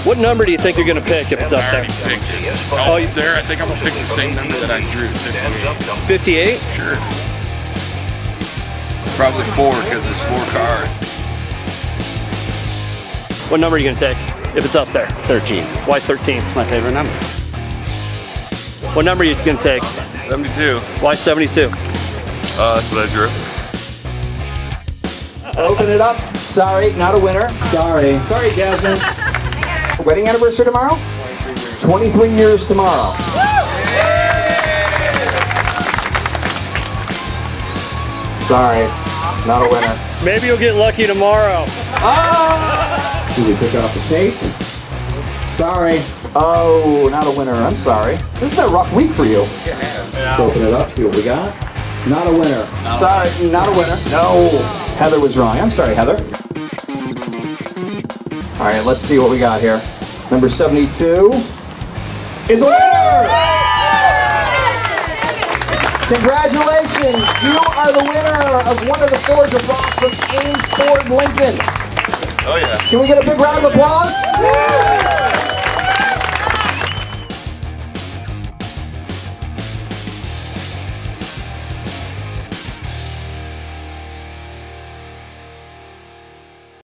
What number do you think you're going to pick if it's up there? Oh, there, I think I'm going to pick the same number that I drew, 58. 58? Sure. Probably 4, because there's 4 cars. What number are you going to take if it's up there? 13. Why 13? It's my favorite number. What number are you going to take? 72. Why 72? That's what I drew. Open it up. Sorry, not a winner. Sorry. Sorry, Jasmine. Wedding anniversary tomorrow? 23 years tomorrow. Sorry, not a winner. Maybe you'll get lucky tomorrow. Ah! Did we pick off the tape? Sorry. Oh, not a winner. I'm sorry. This is a rough week for you. Let's open it up, see what we got. Not a winner. Sorry, not a winner. No. Heather was wrong. I'm sorry, Heather. All right, let's see what we got here. Number 72 is a winner! Congratulations! You are the winner of one of the Fords of Rock from Ames Ford Lincoln. Oh yeah. Can we get a big round of applause?